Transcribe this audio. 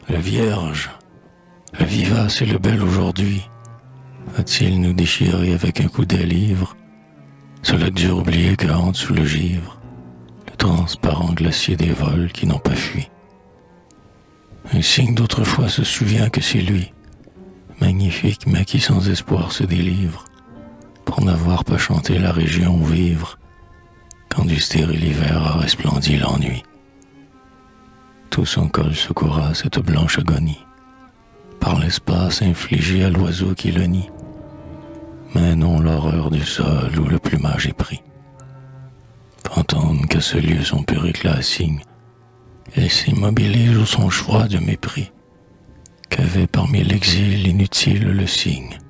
Le vierge, le vivace et le bel aujourd'hui, a-t-il nous déchiré avec un coup d'aile ivre, sur le dur oublié que hante sous le givre, le transparent glacier des vols qui n'ont pas fui. Un signe d'autrefois se souvient que c'est lui, magnifique mais qui sans espoir se délivre, pour n'avoir pas chanté la région où vivre, quand du stérile hiver a resplendi l'ennui. Tout son col se courra à cette blanche agonie, par l'espace infligé à l'oiseau qui le nie, mais non l'horreur du sol où le plumage est pris. Fantôme qu'à ce lieu son pur éclat assigne, il s'immobilise au songe froid de mépris, qu'avait parmi l'exil inutile le signe.